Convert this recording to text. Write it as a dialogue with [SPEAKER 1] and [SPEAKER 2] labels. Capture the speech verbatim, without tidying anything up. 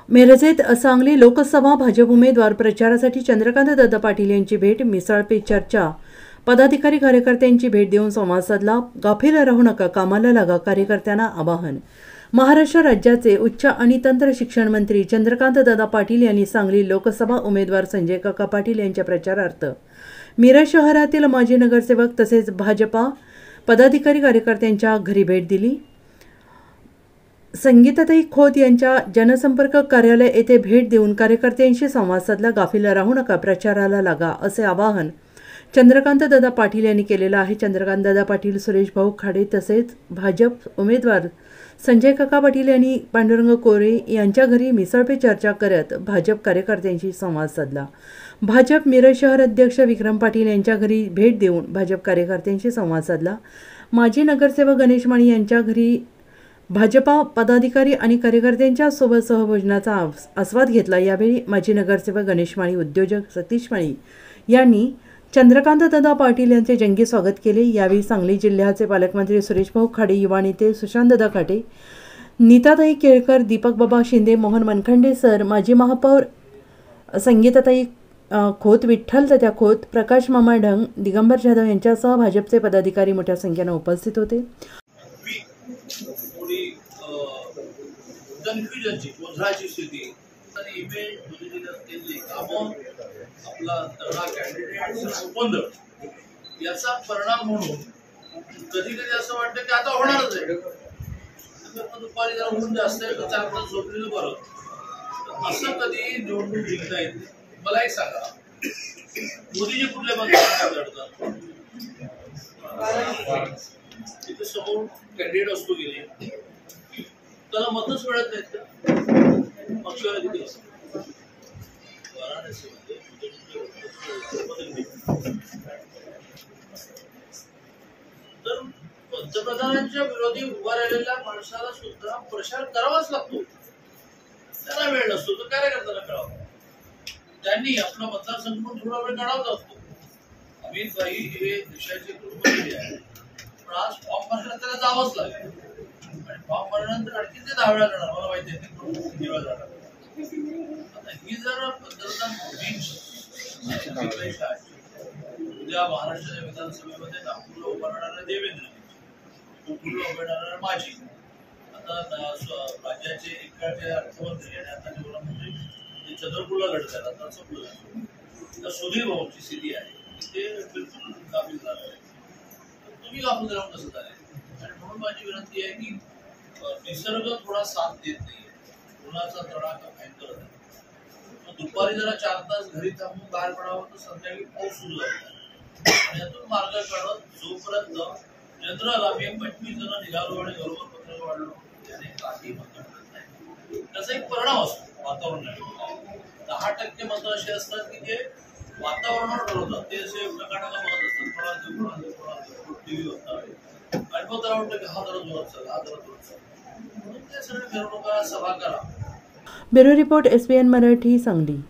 [SPEAKER 1] मिरजेत सांगली लोकसभा भाजप उमेदवार प्रचारासाठी चंद्रकांत दादा पाटील यांची भेट, मिसळ पे चर्चा, पदाधिकारी कार्यकर्त्यांची भेट देऊन संवाद साधला। गाफील राहू नका, कामाला लागा, कार्यकर्त्यांना आवाहन। महाराष्ट्र राज्याचे उच्च आणि तंत्र शिक्षण मंत्री चंद्रकांत दादा पाटील यांनी सांगली लोकसभा उमेदवार संजय काका पाटील यांच्या प्रचारार्थ मिरज शहरातील माजी नगरसेवक तसेच भाजपा पदाधिकारी कार्यकर्त्यांच्या घरी भेट दिली। संगीताताई खोत यांच्या जनसंपर्क कार्यालय येथे भेट देऊन कार्यकर्त्यांशी संवाद साधला। गाफील राहू नका, प्रचाराला लागा, असे आवाहन चंद्रकांत दादा पाटील यांनी केलेले आहे। चंद्रकांत दादा पाटील, सुरेश भाऊ खाडे तसेच भाजप उमेदवार संजय काका पाटील यांनी पांडुरंग कोरे यांच्या घरी मिसळ पे चर्चा करत भाजप कार्यकर्त्यांशी संवाद साधला। भाजप मिरज शहर अध्यक्ष विक्रम पाटील यांच्या घरी भेट देऊन भाजप कार्यकर्त्यांशी संवाद साधला। माजी नगरसेवक गणेश माळी यांच्या घरी भाजपा पदाधिकारी आणि कार्यकर्त्यांच्या सोबत सहभोजनाचा आस्वाद घेतला। यावेळी माजी नगरसेवक गणेश माळी, उद्योजक सतीश माळी यांनी चंद्रकांत दादा पाटील यांचे जंगी स्वागत केले। यावेळी सांगली जिल्ह्याचे पालकमंत्री सुरेश भाऊ खाडे, युवा नेते सुशांत दादा खाटे, नीताताई केळकर, दीपक बाबा शिंदे, मोहन मनखंडे सर, माजी महापौर संगीताताई खोत, विठ्ठल तात्या खोत, प्रकाश मामा ढंग, दिगंबर जाधव यांच्यासह भाजपचे पदाधिकारी मोठ्या संख्येने उपस्थित होते।
[SPEAKER 2] कन्फ्युजनची गोंधळाची स्थिती आणि इमेज केली कामं आपला तगडा कॅन्डिडेट गोंधळ याचा परिणाम म्हणून कधी कधी असं वाटतं की आता होणारच आहे, दुपारी जरा ऊन जास्त आहे तर चार तास झोपलेलं बरं, असं कधी निवडणूक जिंकता येते? मला एक सांगा, मोदीजी कुठल्या मतदारात लढतात? तिथे समोर कॅन्डिडेट असतो गेले, त्याला मतच मिळत नाहीत का? पक्षाला किती असतं? वाराणसीमध्ये तर पंतप्रधानांच्या विरोधी उभा राहिलेल्या माणसाला सुद्धा प्रचार करावाच लागतो, त्याला वेळ नसतो, तर कार्यकर्त्याला कळावा। त्यांनी आपला मतदारसंघ पण थोडा वेळ काढावा असतो। अमित भाई हे देशाचे गृहमंत्री आहे, पण आज फॉर्म भरण्याला त्याला जावंच लागेल आणि फॉर्म भरल्यानंतर आणखी ते दहा वेळा जाणार, मला माहिती आहे किती वेळा जाणार। आता ही जर पंतप्रधान मोदींची उद्या महाराष्ट्राच्या विधानसभेमध्ये नागपूरला उभा राहणारा देवेंद्र, कोकणला उभे राहणारा माझी, आता राज्याचे एकाचे अर्थमंत्री आणि आता गृहमंत्री ते चंद्रपूरला लढत आहेत, आता संपलं तर सुधीर भाऊची स्थिती आहे ते बिलकुल गाफील झालं आहे। तुम्ही गाफील राहून कसं झाले? आणि म्हणून माझी विनंती आहे की निसर्ग थोडा साथ देत नाही, उन्हाचा तडाखा भयंकर आहे, दुपारी जरा चार तास घरी थांबून बाहेर पडावं तर संध्याकाळी पाऊस सुरू झाला आणि यातून मार्ग काढत जोपर्यंत जनरल आम्ही पंचवीस जण निघालो आणि बरोबर पत्र वाढलो त्याने काही मत मिळत नाही। त्याचा एक परिणाम असतो वातावरणावर। दहा टक्के मत असे असतात की जे वातावरणावर ठरवतात, ते असे प्रकाराला मत असतात, कोणाचे कोणाचे कोणाचे टीव्ही बघतात आणि मग त्याला वाटतं की हा जरा जोरात चाल, हा जरा जोरात चाल, म्हणून ते सगळे मिरवणुका सभा करा।
[SPEAKER 1] Bureau report, S B N Marathi, Sangli.